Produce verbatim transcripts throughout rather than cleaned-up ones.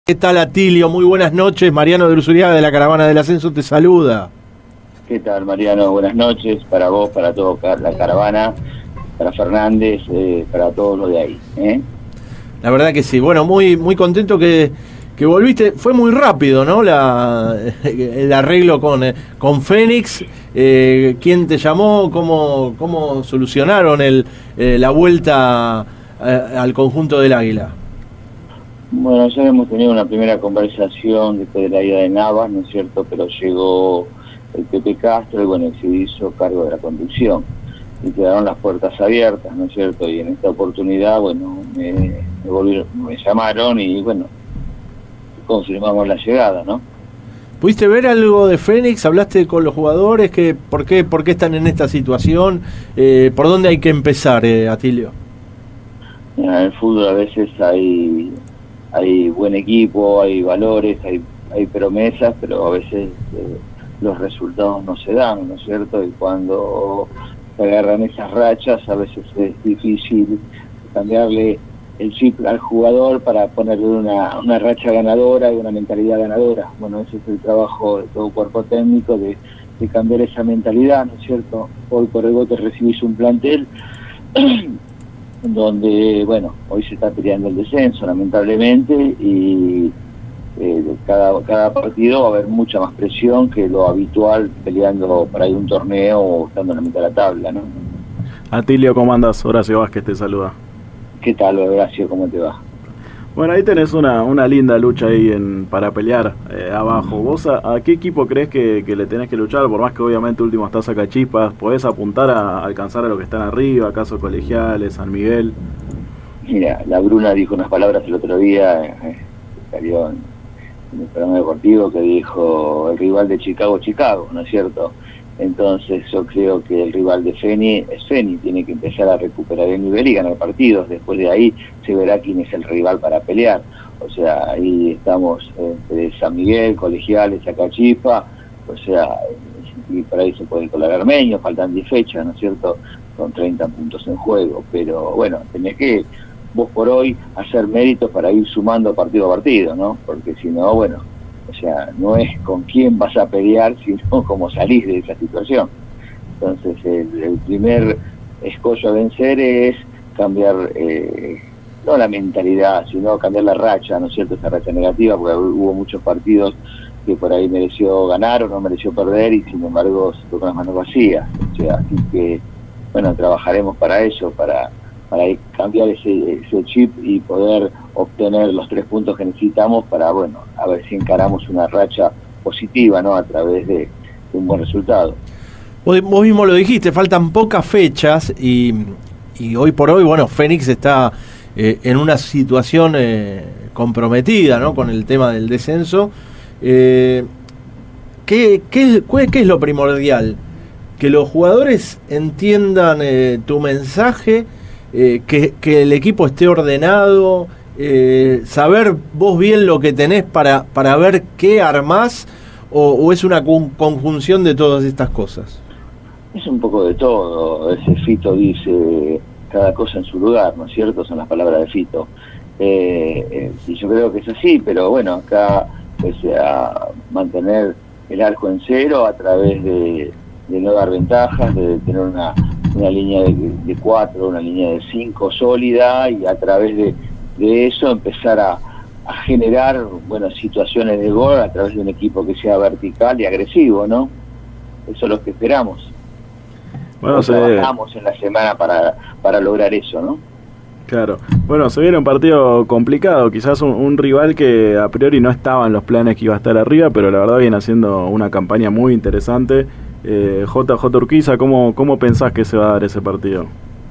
¿Qué tal, Atilio? Muy buenas noches. Mariano de Usuriaga de la Caravana del Ascenso te saluda. ¿Qué tal, Mariano? Buenas noches para vos, para toda la caravana, para Fernández, eh, para todos los de ahí. ¿eh? La verdad que sí. Bueno, muy muy contento que, que volviste. Fue muy rápido, ¿no? La, el arreglo con, con Fénix. Eh, ¿Quién te llamó? ¿Cómo, cómo solucionaron el, eh, la vuelta eh, al conjunto del Águila? Bueno, ya hemos tenido una primera conversación después de la ida de Navas, ¿no es cierto? Pero llegó el Pepe Castro y bueno, se hizo cargo de la conducción. Y quedaron las puertas abiertas, ¿no es cierto? Y en esta oportunidad, bueno, me, me, volvieron, me llamaron y bueno, confirmamos la llegada, ¿no? ¿Pudiste ver algo de Fénix? ¿Hablaste con los jugadores? Que, ¿por qué, por qué están en esta situación? Eh, ¿Por dónde hay que empezar, eh, Atilio? En el fútbol a veces hay... hay buen equipo, hay valores, hay, hay promesas, pero a veces eh, los resultados no se dan, ¿no es cierto? Y cuando se agarran esas rachas, a veces es difícil cambiarle el chip al jugador para ponerle una, una racha ganadora y una mentalidad ganadora. Bueno, ese es el trabajo de todo cuerpo técnico, de, de cambiar esa mentalidad, ¿no es cierto? Hoy por el te recibís un plantel donde, bueno, hoy se está peleando el descenso, lamentablemente, y eh, cada, cada partido va a haber mucha más presión que lo habitual peleando para ir a un torneo o estando en la mitad de la tabla, ¿no? Atilio, ¿cómo andas? Horacio Vázquez te saluda. ¿Qué tal, Horacio? ¿Cómo te va? Bueno, ahí tenés una, una linda lucha ahí en, para pelear eh, abajo. ¿Vos a, a qué equipo crees que, que le tenés que luchar? Por más que obviamente último está Sacachispas, ¿podés apuntar a alcanzar a los que están arriba, acaso Colegiales, San Miguel? Mira, la Bruna dijo unas palabras el otro día, eh, salió en, en el programa deportivo, que dijo el rival de Chicago, Chicago, ¿no es cierto? Entonces yo creo que el rival de Feni es Feni, tiene que empezar a recuperar el nivel y ganar partidos. Después de ahí se verá quién es el rival para pelear. O sea, ahí estamos entre San Miguel, Colegiales, Sacachispa, o sea, y por ahí se puede colar Armenio, faltan diez fechas, ¿no es cierto?, con treinta puntos en juego. Pero bueno, tenés que vos por hoy hacer méritos para ir sumando partido a partido, ¿no? Porque si no, bueno, o sea, no es con quién vas a pelear, sino cómo salís de esa situación. Entonces, el, el primer escollo a vencer es cambiar, eh, no la mentalidad, sino cambiar la racha, ¿no es cierto?, esa racha negativa, porque hubo muchos partidos que por ahí mereció ganar o no mereció perder y sin embargo se tocó las manos vacías. O sea, así que, bueno, trabajaremos para eso, para... para cambiar ese, ese chip y poder obtener los tres puntos que necesitamos para, bueno, a ver si encaramos una racha positiva, ¿no?, a través de, de un buen resultado. Vos, vos mismo lo dijiste, faltan pocas fechas y, y hoy por hoy, bueno, Fénix está eh, en una situación eh, comprometida, ¿no?, con el tema del descenso. Eh, ¿qué, qué, ¿Qué es lo primordial? Que los jugadores entiendan eh, tu mensaje, Eh, que, que el equipo esté ordenado, eh, saber vos bien lo que tenés para, para ver qué armás, o, o es una conjunción de todas estas cosas. Es un poco de todo. Ese Fito dice cada cosa en su lugar, ¿no es cierto? Son las palabras de Fito. Eh, eh, y yo creo que es así, pero bueno, acá pues, a mantener el arco en cero a través de, de no dar ventajas, de tener una una línea de, de cuatro, una línea de cinco sólida, y a través de, de eso empezar a, a generar buenas situaciones de gol a través de un equipo que sea vertical y agresivo, ¿no? Eso es lo que esperamos. Bueno, se... trabajamos en la semana para, para lograr eso, ¿no? Claro. Bueno, se viene un partido complicado, quizás un, un rival que a priori no estaba en los planes que iba a estar arriba, pero la verdad viene haciendo una campaña muy interesante. Eh, J J Urquiza, ¿cómo, ¿cómo pensás que se va a dar ese partido?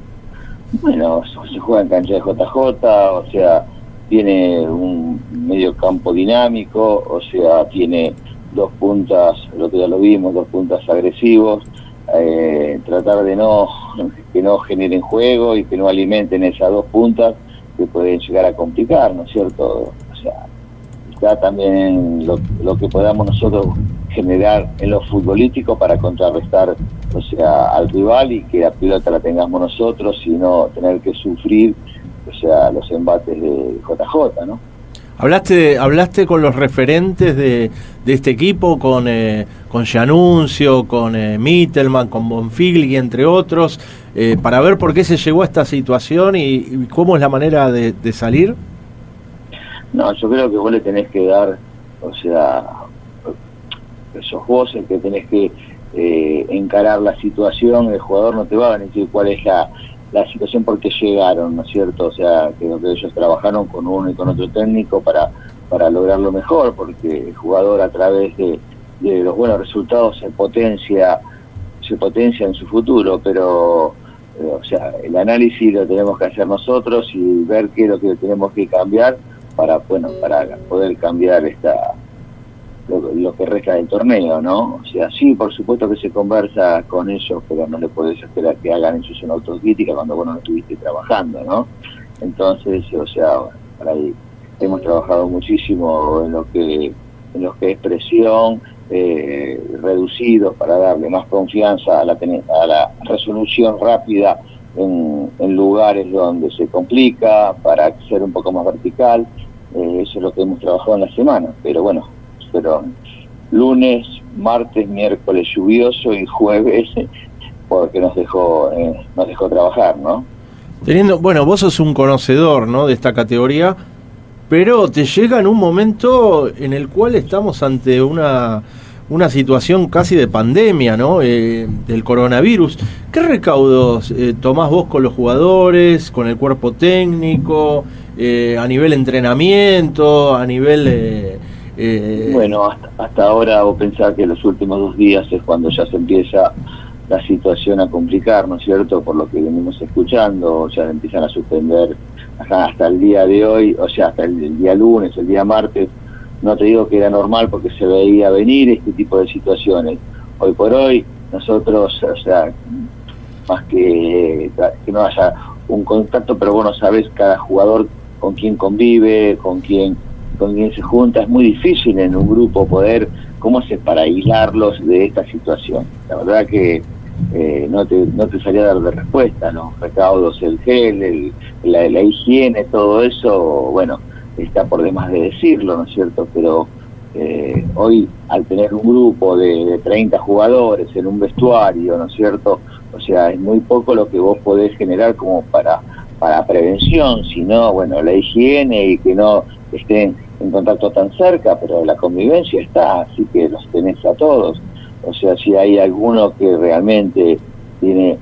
Bueno, se juega en cancha de J J, o sea, tiene un medio campo dinámico, o sea, tiene dos puntas, lo que ya lo vimos, dos puntas agresivos, eh, tratar de no que no generen juego y que no alimenten esas dos puntas que pueden llegar a complicar, ¿no es cierto? O sea, está también lo, lo que podamos nosotros generar en lo futbolístico para contrarrestar, o sea, al rival y que la pelota la tengamos nosotros y no tener que sufrir, o sea, los embates de J J, ¿no? ¿Hablaste, hablaste con los referentes de, de este equipo, con eh, con Giannunzio, con eh, Mittelman, con Bonfigli, entre otros, eh, para ver por qué se llegó a esta situación y, y cómo es la manera de, de salir? No, yo creo que vos le tenés que dar, o sea, sos vos el que tenés que eh, encarar la situación. El jugador no te va a decir cuál es la, la situación por qué llegaron, ¿no es cierto? O sea, creo que ellos trabajaron con uno y con otro técnico para, para lograrlo mejor, porque el jugador a través de, de los buenos resultados se potencia, se potencia en su futuro, pero eh, o sea, el análisis lo tenemos que hacer nosotros y ver qué es lo que tenemos que cambiar para, bueno, para poder cambiar esta Lo, lo que resta del torneo, ¿no? O sea, sí, por supuesto que se conversa con ellos, pero no le podés esperar que hagan ellos una autocrítica cuando vos no estuviste trabajando, ¿no? Entonces, o sea, para ahí hemos trabajado muchísimo en lo que en lo que es presión, eh, reducido para darle más confianza a la, a la resolución rápida en, en lugares donde se complica, para ser un poco más vertical. Eh, eso es lo que hemos trabajado en la semana, pero bueno, pero lunes, martes, miércoles lluvioso y jueves porque nos dejó eh, nos dejó trabajar, ¿no? Teniendo, bueno, vos sos un conocedor, ¿no?, de esta categoría, pero te llega en un momento en el cual estamos ante una una situación casi de pandemia, ¿no?, eh, del coronavirus. ¿Qué recaudos eh, tomás vos con los jugadores, con el cuerpo técnico, eh, a nivel entrenamiento, a nivel eh, Eh, bueno, hasta, hasta ahora vos pensás que los últimos dos días es cuando ya se empieza la situación a complicar, ¿no es cierto? Por lo que venimos escuchando, ya empiezan a suspender hasta, hasta el día de hoy, o sea, hasta el, el día lunes, el día martes. No te digo que era normal porque se veía venir este tipo de situaciones. Hoy por hoy, nosotros, o sea, más que, que no haya un contacto, pero vos no sabés cada jugador con quién convive, con quién con quien se junta. Es muy difícil en un grupo poder, cómo hace para aislarlos de esta situación. La verdad que eh, no te no te salía a dar de respuesta, los recaudos, el gel, el, la, la higiene, todo eso, bueno, está por demás de decirlo, ¿no es cierto? Pero eh, hoy, al tener un grupo de, de treinta jugadores en un vestuario, ¿no es cierto? O sea, es muy poco lo que vos podés generar como para, para prevención, sino, bueno, la higiene y que no estén en contacto tan cerca, pero la convivencia está, así que los tenés a todos. O sea, si hay alguno que realmente tiene,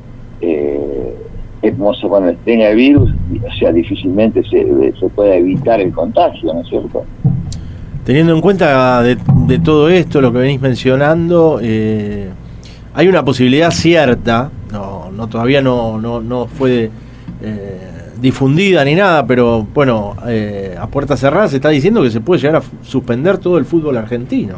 eh, hermoso, bueno, tenga el virus, o sea, difícilmente se, se puede evitar el contagio, ¿no es cierto? Teniendo en cuenta de, de todo esto, lo que venís mencionando, eh, hay una posibilidad cierta, no, no todavía no, no, no fue eh, difundida ni nada, pero bueno, eh, a puertas cerradas se está diciendo que se puede llegar a suspender todo el fútbol argentino.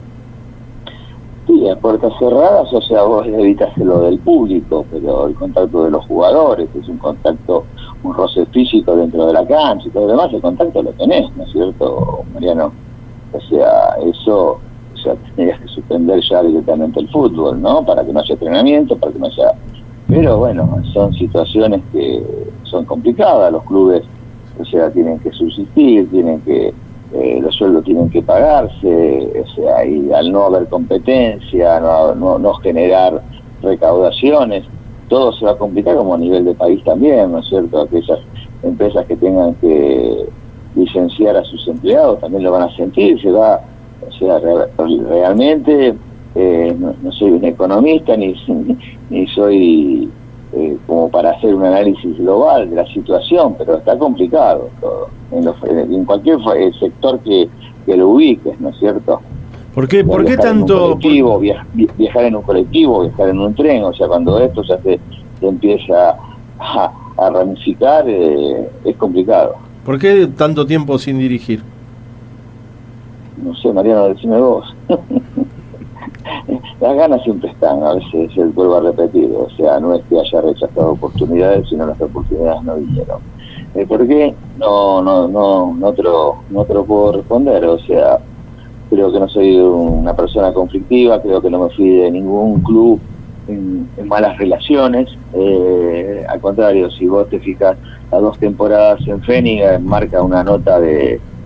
Sí, a puertas cerradas, o sea, vos evitas lo del público, pero el contacto de los jugadores, que es un contacto, un roce físico dentro de la cancha y todo lo demás, el contacto lo tenés, ¿no es cierto, Mariano? O sea, eso, o sea, tendrías que suspender ya directamente el fútbol, ¿no? Para que no haya entrenamiento, para que no haya... Pero bueno, son situaciones que son complicadas, los clubes, o sea, tienen que subsistir, tienen que, eh, los sueldos tienen que pagarse, o sea, y al no haber competencia, no, no, no generar recaudaciones, todo se va a complicar, como a nivel de país también, ¿no es cierto? Aquellas empresas que tengan que licenciar a sus empleados también lo van a sentir, se va, o sea, re, realmente eh, no, no soy un economista ni, ni soy eh, como para hacer un análisis global de la situación, pero está complicado todo, en, los, en cualquier sector que, que lo ubiques, ¿no es cierto? ¿Por qué, ¿por qué tanto? Colectivo, viajar, viajar en un colectivo, viajar en un tren, o sea, cuando esto ya se, se empieza a, a ramificar, eh, es complicado. ¿Por qué tanto tiempo sin dirigir? No sé, Mariano, decime vos. Las ganas siempre están, a veces se vuelvo a repetir, o sea, no es que haya rechazado oportunidades, sino las oportunidades no vinieron. Eh, ¿Por qué? No, no, no, no te lo, no te lo puedo responder, o sea, creo que no soy una persona conflictiva, creo que no me fui de ningún club en, en malas relaciones, eh, al contrario, si vos te fijas, las dos temporadas en Fénix marca una nota de,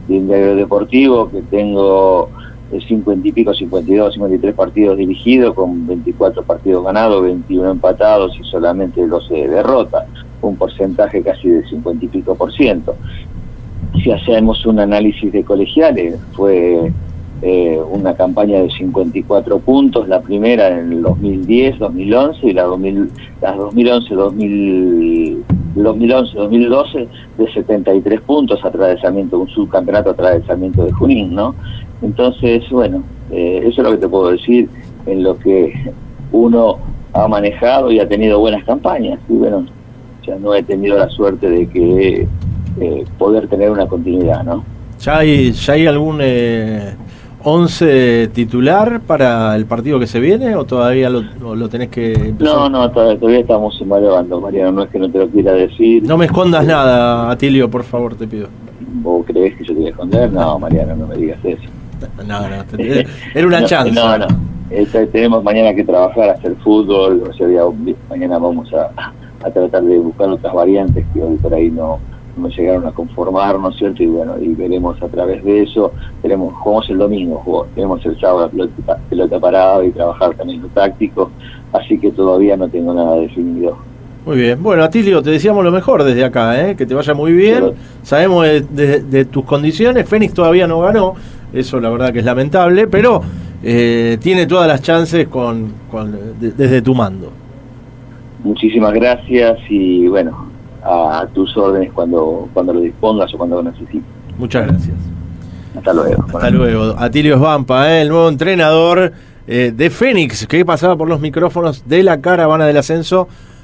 de un diario deportivo, que tengo cincuenta y pico, cincuenta y dos, cincuenta y tres partidos dirigidos, con veinticuatro partidos ganados, veintiuno empatados y solamente doce derrotas, un porcentaje casi de cincuenta y pico por ciento. Si hacemos un análisis de colegiales, fue eh, una campaña de cincuenta y cuatro puntos, la primera en el dos mil diez, dos mil once, y la dos mil, las dos mil once, dos mil once, dos mil doce de setenta y tres puntos, atravesamiento, un subcampeonato atravesamiento de Junín, ¿no? Entonces, bueno, eh, eso es lo que te puedo decir en lo que uno ha manejado y ha tenido buenas campañas. Y bueno, ya no he tenido la suerte de que eh, poder tener una continuidad, ¿no? ¿Ya hay, ya hay algún eh, once titular para el partido que se viene o todavía lo, lo tenés que empezar? No, no, todavía, todavía estamos evaluando, Mariano, no es que no te lo quiera decir. No me escondas eh, nada, Atilio, por favor, te pido. ¿Vos creés que yo te voy a esconder? No, Mariano, no me digas eso. No, no, te, era una no, chance. No, no, este, tenemos mañana que trabajar, hacer fútbol, o sea, ya, mañana vamos a, a tratar de buscar otras variantes que hoy por ahí no, no llegaron a conformar, ¿no es cierto? Y bueno, y veremos a través de eso, tenemos, jugamos el domingo, jugamos, tenemos el sábado la pelota, pelota parada y trabajar también lo táctico, así que todavía no tengo nada definido. Muy bien. Bueno, Atilio, te deseamos lo mejor desde acá, ¿eh? Que te vaya muy bien. Pero, sabemos de, de, de tus condiciones. Fénix todavía no ganó, eso la verdad que es lamentable, pero eh, tiene todas las chances con, con de, desde tu mando. Muchísimas gracias y bueno, a, a tus órdenes cuando, cuando lo dispongas o cuando lo necesites. Muchas gracias. Hasta luego. Hasta luego. Atilio Svampa, ¿eh? El nuevo entrenador eh, de Fénix, que pasaba por los micrófonos de la Caravana del Ascenso.